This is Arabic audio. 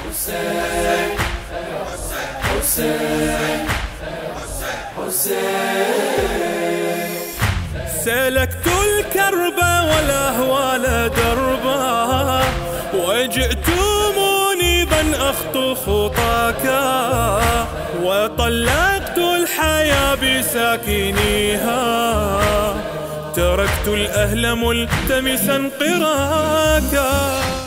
حسين حسين حسين. سلكت الكرب والأهوال دربا، وجئت منيبا أخطو خطاك، وطلقت الحياة بساكنيها، تركت الأهل ملتمسا قراك.